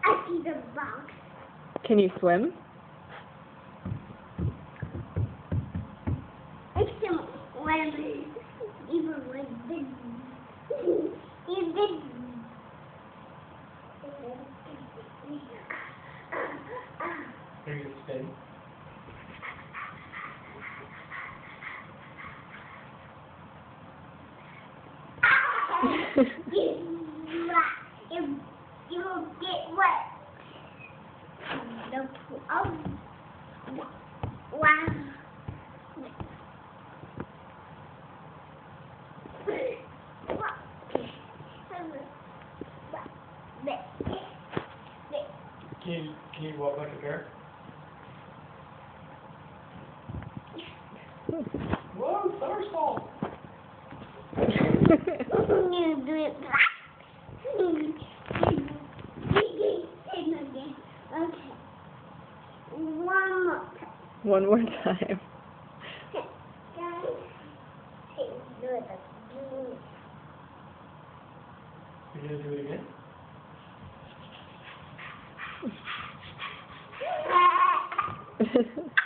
I see the box. Can you swim? I can swim. Even with the... Are you spin? You will get wet. Wow. Can you walk like a bear? Whoa, somersault! You do it. Okay. One more time. One more time. Guys, do You're gonna do it again? it.